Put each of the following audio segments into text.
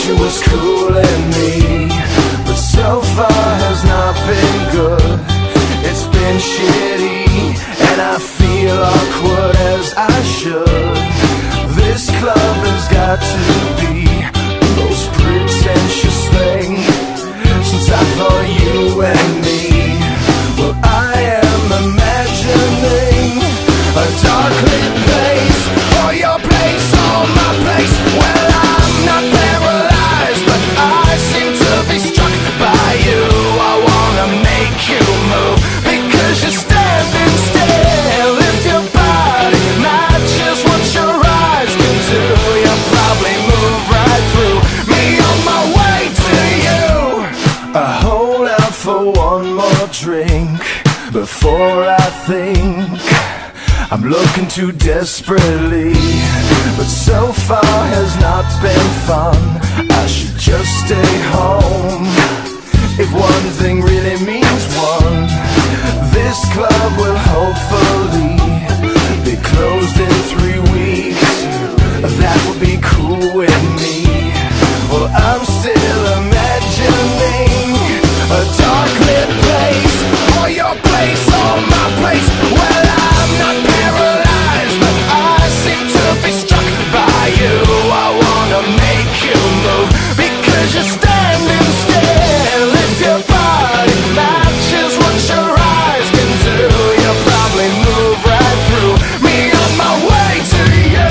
she was cooling me, but so far has not been good. It's been shitty, and I feel awkward as I should. This club has got to be the most pretentious thing since I thought you and me. Well, I am imagining a dark lit place, or your place, or my place. Well, I'm not paralyzed, but I seem to be struck by you. I wanna make you move, because you're standing still. If your body matches what your eyes can do, you'll probably move right through me on my way to you. I hold out for one more drink before I think I'm looking too desperately, but so far has not been fun. I should just stay home. If one thing really means one, this club will hopefully be closed in 3 weeks. That would be cool with me. Well, I'm still imagining a dark lit place, or your place, or my place. Well, I'm not paralyzed, but I seem to be struck by you. I wanna make you move, because you're standing still. If your body matches what your eyes can do, you'll probably move right through me on my way to you.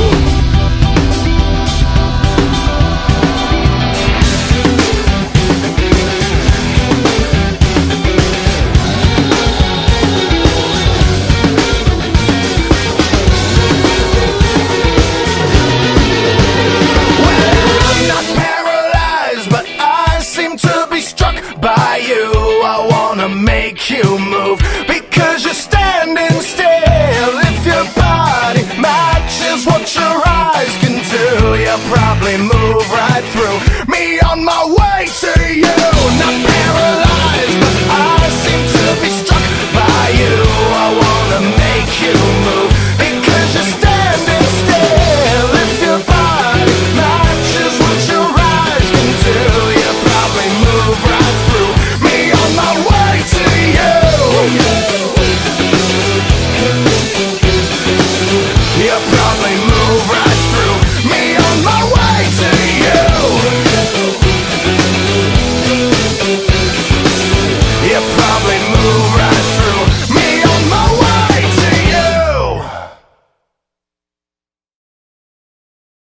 By you, I wanna make you move, because you're standing still. If your body matches what your eyes can do, you'll probably move right through me on my way.